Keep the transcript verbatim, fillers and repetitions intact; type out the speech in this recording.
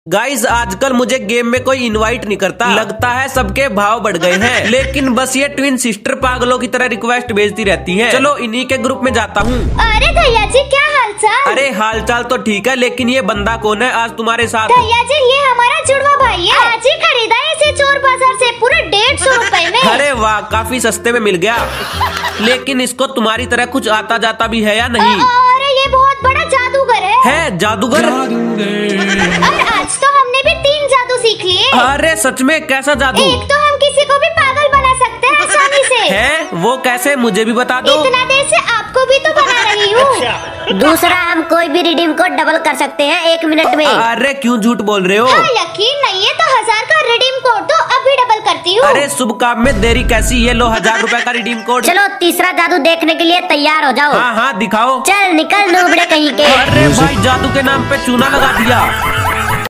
Guys आजकल मुझे game में कोई इनवाइट नहीं करता, लगता है सबके भाव बढ़ गए हैं। लेकिन बस ये ट्विन सिस्टर पागलों की तरह रिक्वेस्ट भेजती रहती हैं। चलो इन्हीं के ग्रुप में जाता हूँ। अरे भैया जी क्या हालचाल? अरे हालचाल तो ठीक है, लेकिन ये बंदा कौन है आज तुम्हारे साथ? भैया जी ये हमारा जुड़वा भाई है, आज ही खरीदा है इसे चोर बाजार से पूरे डेढ़ सौ रूपए में। अरे वाह, काफी सस्ते में मिल गया। लेकिन इसको तुम्हारी तरह कुछ आता जाता भी है या नहीं? अरे ये बहुत बड़ा जादूगर है। है जादूगर? और आज तो हमने भी तीन जादू सीख लिए। अरे सच में? कैसा जादू? एक तो हम किसी को भी पागल बना सकते हैं आसानी से। है वो कैसे, मुझे भी बता दो। इतना देर से आपको भी तो बना रही हूँ। दूसरा, हम कोई भी रिडीम कोड डबल कर सकते हैं एक मिनट में। अरे क्यों झूठ बोल रहे हो? हाँ, यकीन नहीं है तो हजार का रिडीम कोड तो अभी डबल करती हूँ। अरे शुभ काम में देरी कैसी, ये लो हजार रुपए का रिडीम कोड। चलो तीसरा जादू देखने के लिए तैयार हो जाओ। हाँ हाँ दिखाओ। चल निकल नूबड़े कहीं के। अरे भाई जादू के नाम पे चूना लगा दिया।